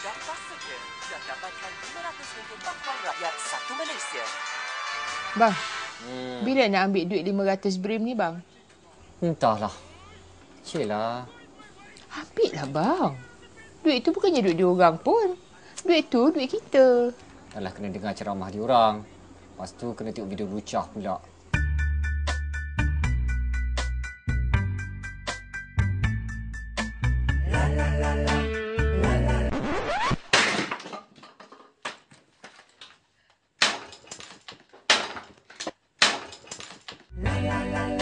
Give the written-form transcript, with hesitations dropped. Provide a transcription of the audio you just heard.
Daftar saja dan dapatkan RM500 tahwan rakyat satu Malaysia. Bang, bila nak ambil duit 500 BRIM ni, bang? Entahlah. Ciklah. Ambil lah, bang. Duit tu bukannya duit diorang pun. Duit tu duit kita. Alah, kena dengar ceramah diorang. Lepas tu kena tengok video lucah pula. La la la la.